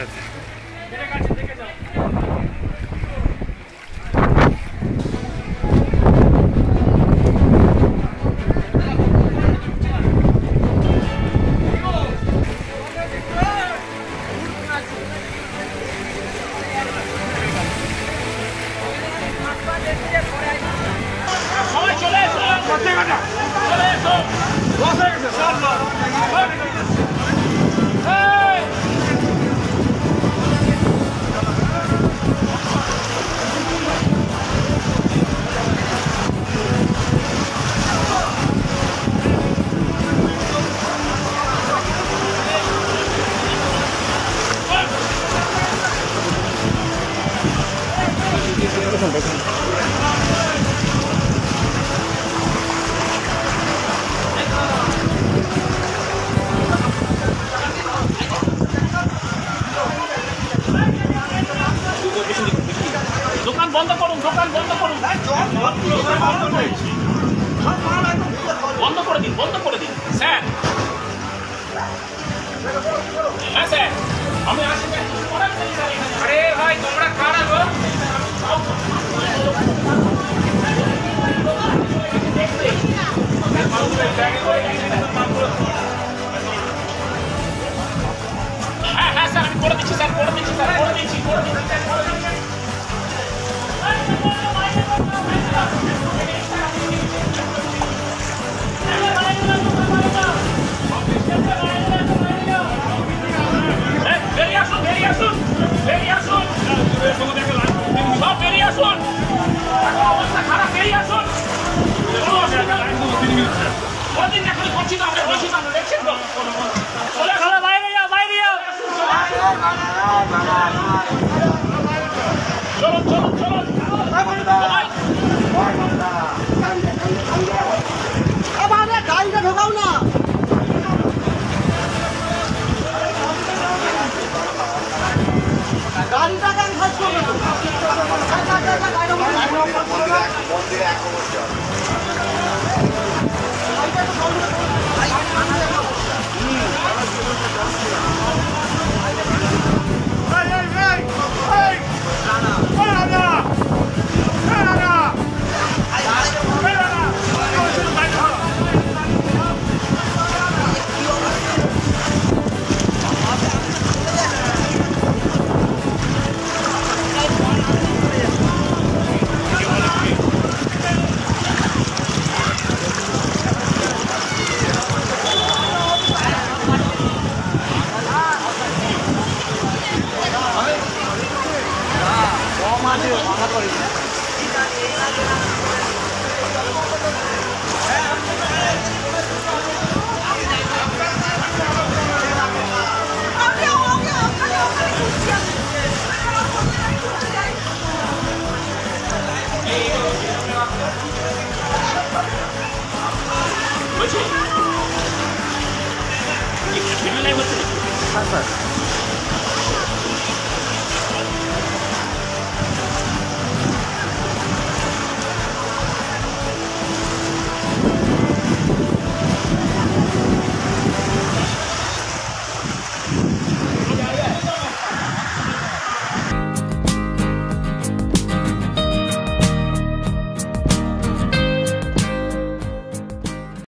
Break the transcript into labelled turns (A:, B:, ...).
A: আছে।
B: দোকান বন্ধ করুন, দোকান বন্ধ করুন, বন্ধ করে দিন, বন্ধ করে দিন স্যার। হ্যাঁ স্যার, আমি আসি। আরে ভাই তোমরা কারা গো? হ্যাঁ হ্যাঁ স্যার, আমি করে দিচ্ছি স্যার, করে দিচ্ছি স্যার, করে দিচ্ছি, করে দিচ্ছি স্যার, করে দিচ্ছি। বেরিয়ে আসুন, বেরিয়ে আসুন, বেরিয়ে আসুন, সব বেরিয়ে আসুন, অবস্থা খারাপ, বেরিয়ে আসুন। কোনদিন এখন করছি তো, আমরা বলছি তো, আমরা দেখছেন তো, বাইরে যাও, বাইরে যাও।